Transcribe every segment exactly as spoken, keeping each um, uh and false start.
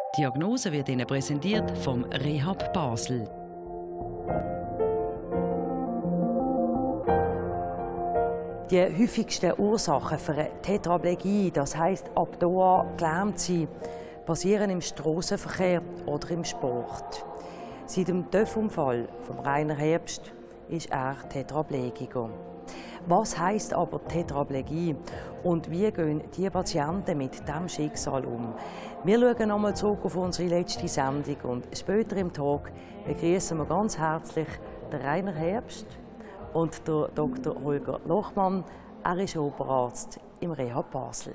Die Diagnose wird Ihnen präsentiert vom Rehab Basel. Die häufigsten Ursachen für eine Tetraplegie, das heisst ab da an gelähmt sein, passieren im Strassenverkehr oder im Sport. Seit dem Töpfunfall von Rainer Herbst ist er Tetraplegiker. Was heisst aber Tetraplegie und wie gehen die Patienten mit diesem Schicksal um? Wir schauen nochmal zurück auf unsere letzte Sendung und später im Tag begrüßen wir ganz herzlich den Rainer Herbst und der Doktor Holger Lochmann. Er ist Oberarzt im Rehab Basel.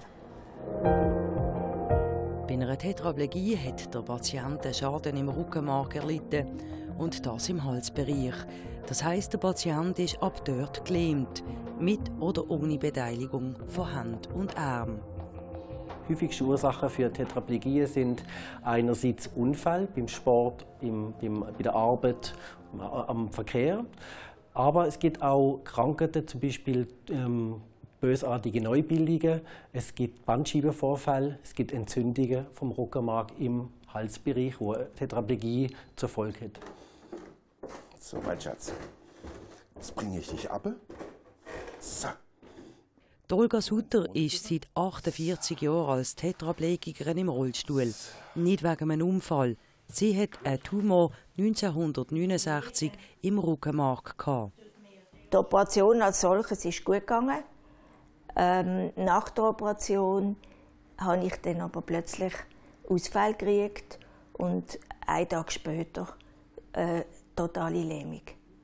Bei einer Tetraplegie hat der Patient einen Schaden im Rückenmark erlitten und das im Halsbereich. Das heisst, der Patient ist ab dort gelähmt, mit oder ohne Beteiligung von Hand und Arm. Häufigste Ursachen für Tetraplegien sind einerseits Unfall beim Sport, im, beim, bei der Arbeit, am Verkehr. Aber es gibt auch Krankheiten, zum Beispiel ähm, bösartige Neubildungen. Es gibt Bandscheibenvorfall, es gibt Entzündungen vom Rückenmark im Halsbereich, wo eine Tetraplegie zur Folge hat. So, mein Schatz, jetzt bringe ich dich ab. So. Olga Sutter ist seit achtundvierzig Jahren als Tetraplegikerin im Rollstuhl. Nicht wegen einem Unfall. Sie hat einen Tumor neunzehnhundertneunundsechzig im Rückenmark gehabt. Die Operation als solches ist gut gegangen. Ähm, nach der Operation habe ich dann aber plötzlich Ausfall gekriegt und einen Tag später äh, totale Lähmung.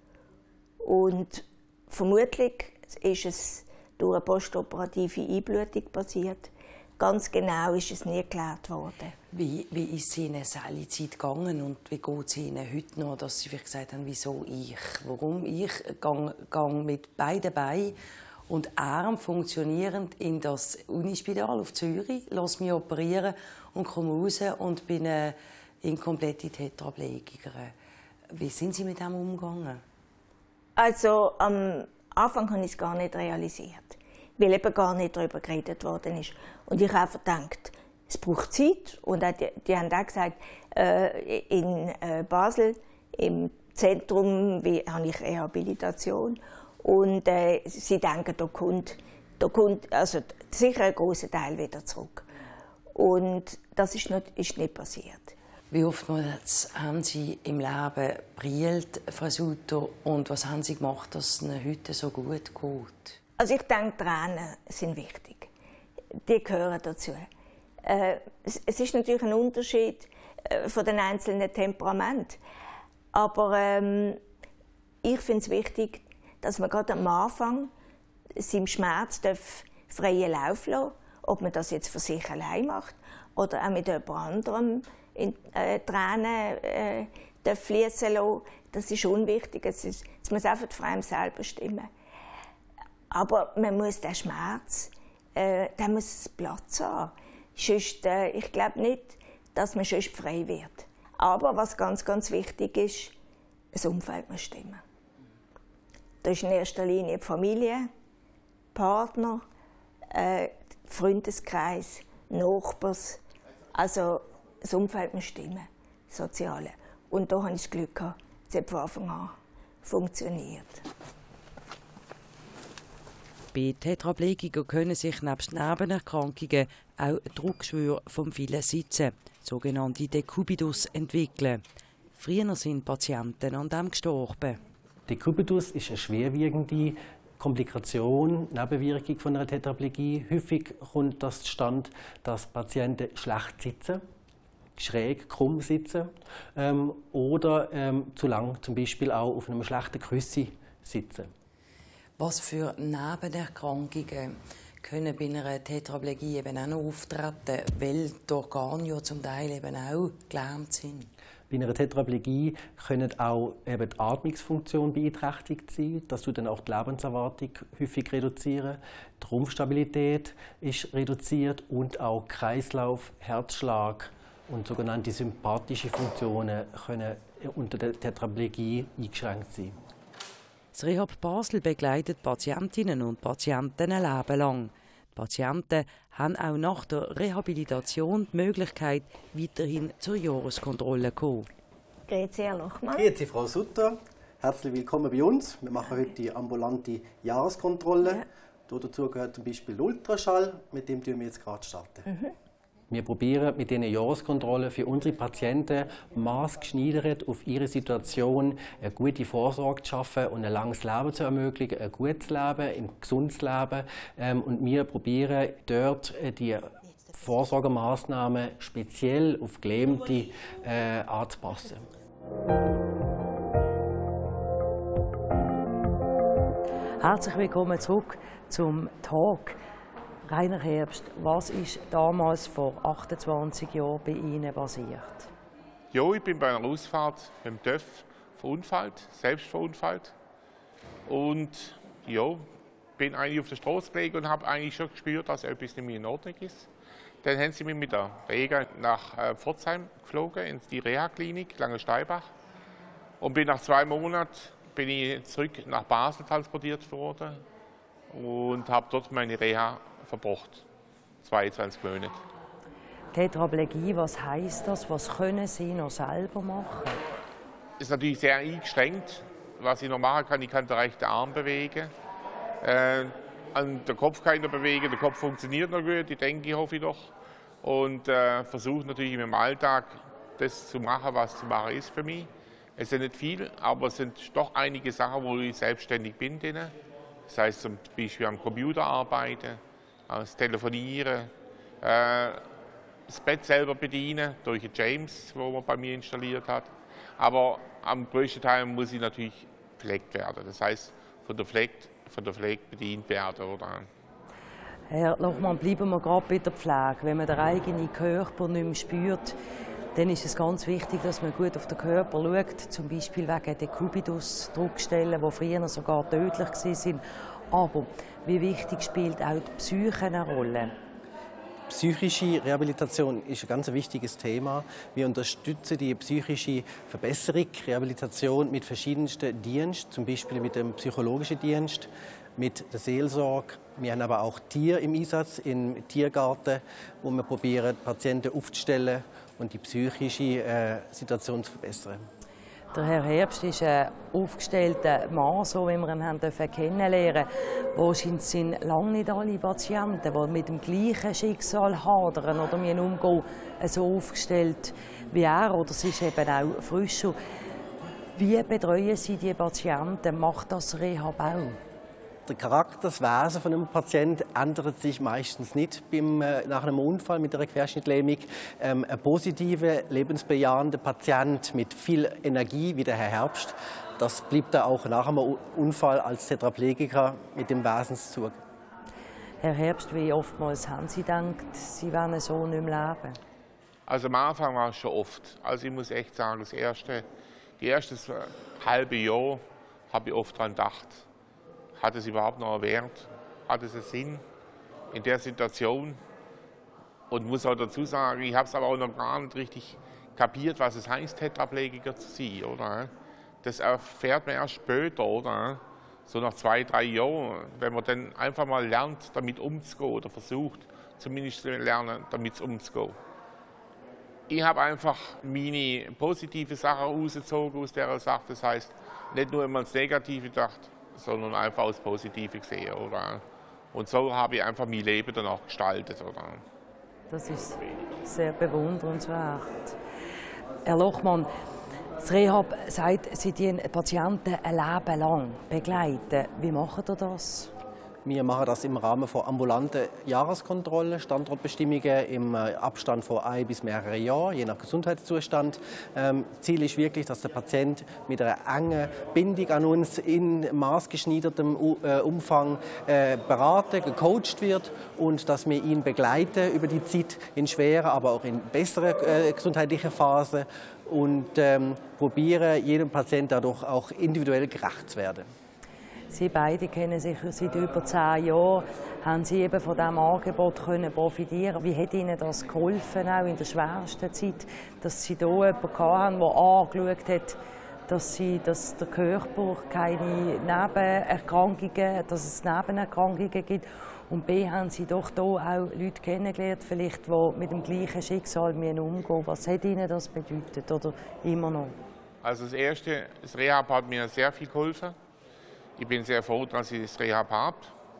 Und vermutlich ist es durch eine postoperative Einblutung passiert. Ganz genau ist es nie geklärt worden. Wie, wie ist es Ihnen alle Zeit gegangen und wie geht es Ihnen heute noch, dass Sie vielleicht gesagt haben, wieso ich? Warum ich gehe mit beiden Beinen und Arm funktionierend in das Unispital auf Zürich, lasse mich operieren und komme raus und bin eine inkomplette Tetraplegikerin. Wie sind Sie mit dem umgegangen? Also am Anfang habe ich es gar nicht realisiert, weil eben gar nicht darüber geredet worden ist. Und ich habe gedacht, es braucht Zeit. Und die, die haben auch gesagt, äh, in äh, Basel, im Zentrum, wie, habe ich Rehabilitation. Und äh, sie denken, da kommt, da kommt also sicher ein grosser Teil wieder zurück. Und das ist nicht, ist nicht passiert. Wie oftmals haben Sie im Leben brillt, Frau Sutter, und was haben Sie gemacht, dass es Ihnen heute so gut geht? Also ich denke, Tränen sind wichtig. Die gehören dazu. Äh, es, es ist natürlich ein Unterschied äh, von den einzelnen Temperamenten. Aber ähm, ich finde es wichtig, dass man gerade am Anfang seinem Schmerz freien Lauf lassen darf. Ob man das jetzt für sich allein macht oder auch mit jemand anderem in äh, Tränen äh, fließen lassen. Das ist unwichtig. Es, ist, es muss einfach für einen selber stimmen. Aber man muss den Schmerz, äh, der muss Platz haben. Sonst, äh, ich glaube nicht, dass man sonst frei wird. Aber was ganz, ganz wichtig ist, das Umfeld muss stimmen. Das ist in erster Linie die Familie, Partner, äh, Freundeskreis, Nachbars. Also das Umfeld muss stimmen, das Soziale. Und da hatte ich das Glück gehabt, es hat von Anfang an funktioniert. Bei Tetraplegikern können sich nebst Nebenerkrankungen auch Druckschwüre vom vielen Sitzen, sogenannte Dekubitus, entwickeln. Früher sind Patienten an dem gestorben. Dekubitus ist eine schwerwiegende Komplikation, Nebenwirkung von einer Tetraplegie. Häufig kommt das zustande, dass Patienten schlecht sitzen, schräg, krumm sitzen ähm, oder ähm, zu lang zum Beispiel auch auf einem schlechten Küssi sitzen. Was für Nebenerkrankungen können bei einer Tetraplegie eben auch noch auftreten, weil die Organe ja zum Teil eben auch gelähmt sind? Bei einer Tetraplegie können auch eben die Atmungsfunktion beeinträchtigt sein. Das tut dann auch die Lebenserwartung häufig reduzieren. Die Rumpfstabilität ist reduziert und auch Kreislauf, Herzschlag und sogenannte sympathische Funktionen können unter der Tetraplegie eingeschränkt sein. Das Rehab Basel begleitet Patientinnen und Patienten ein Leben lang. Die Patienten haben auch nach der Rehabilitation die Möglichkeit, weiterhin zur Jahreskontrolle zu kommen. Grüezi, Herr Lochmann. Grüezi, Frau Sutter. Herzlich willkommen bei uns. Wir machen heute die ambulante Jahreskontrolle. Ja. Dazu gehört zum Beispiel der Ultraschall, mit dem wir jetzt gerade starten. Mhm. Wir probieren mit diesen Jahreskontrollen für unsere Patienten maßgeschneidert auf ihre Situation eine gute Vorsorge zu schaffen und ein langes Leben zu ermöglichen, ein gutes Leben, ein gesundes Leben. Und wir probieren dort die Vorsorgemaßnahmen speziell auf Gelähmte äh, anzupassen. Herzlich willkommen zurück zum Talk. Rainer Herbst, was ist damals vor achtundzwanzig Jahren bei Ihnen passiert? Ja, ich bin bei einer Ausfahrt beim T Ö F verunfallt, selbst verunfallt. Und ja, bin eigentlich auf der Straße gelegen und habe eigentlich schon gespürt, dass etwas nicht mehr in Ordnung ist. Dann haben sie mich mit der Reha nach äh, Pforzheim geflogen, in die Reha-Klinik Langensteinbach. Und bin nach zwei Monaten bin ich zurück nach Basel transportiert worden und habe dort meine Reha verbracht. zweiundzwanzig Monate. Tetraplegie, was heisst das? Was können Sie noch selber machen? Es ist natürlich sehr eingeschränkt. Was ich noch machen kann, ich kann den rechten Arm bewegen. Äh, an den Kopf kann ich noch bewegen. Der Kopf funktioniert noch gut, ich denke, hoffe ich doch. Und äh, versuche natürlich in meinem Alltag das zu machen, was zu machen ist für mich. Es sind nicht viel, aber es sind doch einige Sachen, wo ich selbstständig bin. Das heißt zum Beispiel am Computer arbeiten, das Telefonieren, äh, das Bett selber bedienen durch James, wo man bei mir installiert hat. Aber am größten Teil muss ich natürlich gepflegt werden. Das heißt, von der Pflege, von der Pflege bedient werden. Oder? Herr Lochmann, bleiben wir gerade bei der Pflege. Wenn man den eigenen Körper nicht mehr spürt, dann ist es ganz wichtig, dass man gut auf den Körper schaut, zum Beispiel wegen der Kubitus-Druckstellen, die früher sogar tödlich waren. Aber wie wichtig spielt auch die Psyche eine Rolle? Psychische Rehabilitation ist ein ganz wichtiges Thema. Wir unterstützen die psychische Verbesserung, Rehabilitation mit verschiedensten Diensten, zum Beispiel mit dem psychologischen Dienst, mit der Seelsorge. Wir haben aber auch Tiere im Einsatz im Tiergarten, wo wir probieren, Patienten aufzustellen und die psychische äh, Situation zu verbessern. Der Herr Herbst ist ein aufgestellter Mann, so wie wir ihn haben kennenlernen durften. Wahrscheinlich sind lange nicht alle Patienten, die mit dem gleichen Schicksal hadern oder mit ihnen umgehen, so aufgestellt wie er. Oder es ist eben auch frischer. Wie betreuen Sie die Patienten? Macht das Rehab auch? Der Charakter, das Wesen von einem Patienten ändert sich meistens nicht beim, äh, nach einem Unfall mit einer Querschnittlähmung. Ähm, ein positiver, lebensbejahender Patient mit viel Energie, wie der Herr Herbst, das bleibt er auch nach einem Unfall als Tetraplegiker mit dem Wesenszug. Herr Herbst, wie oftmals haben Sie gedacht, Sie wollen so nicht mehr leben? Also am Anfang war es schon oft. Also ich muss echt sagen, das erste, die erste halbe Jahr habe ich oft daran gedacht. Hat es überhaupt noch einen Wert? Hat es einen Sinn in der Situation? Und muss auch dazu sagen, ich habe es aber auch noch gar nicht richtig kapiert, was es heißt, Tetraplegiker zu sein. Oder? Das erfährt man erst später, oder? So nach zwei, drei Jahren, wenn man dann einfach mal lernt, damit umzugehen oder versucht, zumindest zu lernen, damit umzugehen. Ich habe einfach meine positive Sachen rausgezogen aus dieser Sache. Das heißt, nicht nur immer das Negative gedacht, sondern einfach das Positive gesehen. Oder? Und so habe ich einfach mein Leben danach gestaltet. Oder? Das ist sehr bewundernswert. Herr Lochmann, das Rehab sagt, Sie die Patienten ein Leben lang begleiten. Wie machen Sie das? Wir machen das im Rahmen von ambulanten Jahreskontrollen, Standortbestimmungen im Abstand von ein bis mehrere Jahren, je nach Gesundheitszustand. Ähm, Ziel ist wirklich, dass der Patient mit einer engen Bindung an uns in maßgeschneidertem Umfang äh, beraten, gecoacht wird und dass wir ihn begleiten über die Zeit in schweren, aber auch in besseren äh, gesundheitlichen Phasen und ähm, probieren, jedem Patienten dadurch auch individuell gerecht zu werden. Sie beide kennen sich seit über zehn Jahren. Haben Sie eben von diesem Angebot können profitieren? Wie hat Ihnen das geholfen, auch in der schwersten Zeit, dass Sie hier jemanden hatten, der angeschaut hat, dass, sie, dass der Körper keine Nebenerkrankungen, dass es Nebenerkrankungen gibt Und B, haben Sie doch hier auch Leute kennengelernt, vielleicht, die mit dem gleichen Schicksal umgehen müssen. Was hat Ihnen das bedeutet oder immer noch? Also das Erste, das Rehab hat mir sehr viel geholfen. Ich bin sehr froh, dass ich das Rehab habe.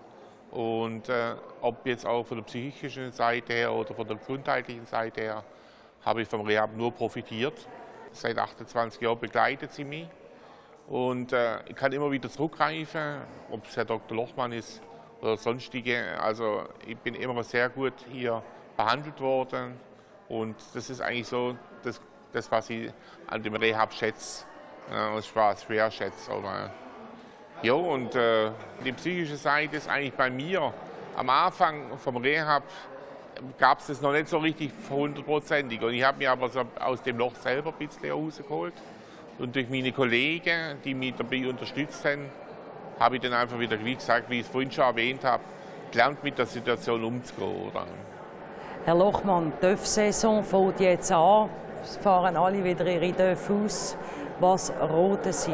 Und äh, ob jetzt auch von der psychischen Seite her oder von der gesundheitlichen Seite her, habe ich vom Rehab nur profitiert. Seit achtundzwanzig Jahren begleitet sie mich. Und äh, ich kann immer wieder zurückgreifen, ob es Herr Doktor Lochmann ist oder sonstige. Also ich bin immer sehr gut hier behandelt worden. Und das ist eigentlich so das, das was ich an dem Rehab schätze. Äh, das war schwer schätze. Oder? Ja, und äh, die psychische Seite ist eigentlich bei mir. Am Anfang vom Rehab gab es das noch nicht so richtig hundertprozentig. Und ich habe mich aber so aus dem Loch selber ein bisschen rausgeholt. Und durch meine Kollegen, die mich dabei unterstützt haben, habe ich dann einfach wieder, wie gesagt, wie ich es vorhin schon erwähnt habe, gelernt, mit der Situation umzugehen. Oder? Herr Lochmann, die Dörfsaison fängt jetzt an. Es fahren alle wieder ihre Dörfer aus. Was raten Sie?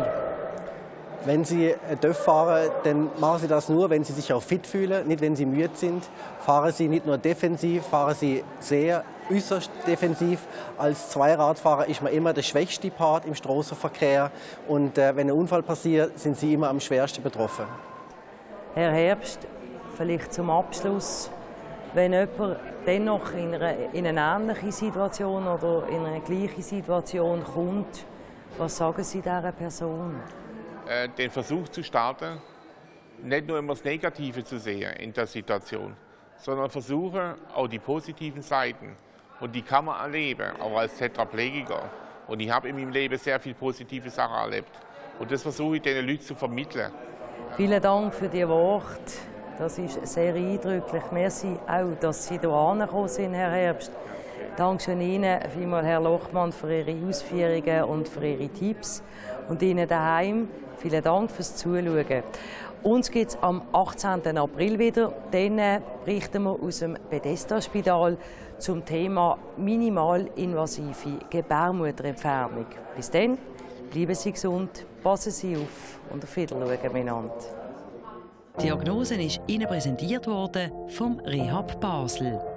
Wenn Sie Dörf fahren, dann machen Sie das nur, wenn Sie sich auch fit fühlen, nicht wenn Sie müde sind. Fahren Sie nicht nur defensiv, fahren Sie sehr äußerst defensiv. Als Zweiradfahrer ist man immer der schwächste Part im Straßenverkehr. Und äh, wenn ein Unfall passiert, sind Sie immer am schwersten betroffen. Herr Herbst, vielleicht zum Abschluss. Wenn jemand dennoch in eine, in eine ähnliche Situation oder in eine gleiche Situation kommt, was sagen Sie dieser Person? Den Versuch zu starten, nicht nur immer das Negative zu sehen in der Situation, sondern versuchen auch die positiven Seiten. Und die kann man erleben, auch als Tetraplegiker. Und ich habe in meinem Leben sehr viele positive Sachen erlebt. Und das versuche ich den Leuten zu vermitteln. Vielen Dank für die Worte. Das ist sehr eindrücklich. Merci auch, dass Sie hierher gekommen sind, Herr Herbst. Dankeschön Ihnen vielmals, Herr Lochmann, für Ihre Ausführungen und für Ihre Tipps. Und Ihnen daheim vielen Dank fürs Zuschauen. Uns gibt es am achtzehnten April wieder. Dann berichten wir aus dem Bethesda-Spital zum Thema minimalinvasive Gebärmutterentfernung. Bis dann, bleiben Sie gesund, passen Sie auf und auf Wiedersehen miteinander. Die Diagnose ist Ihnen präsentiert worden vom Rehab Basel.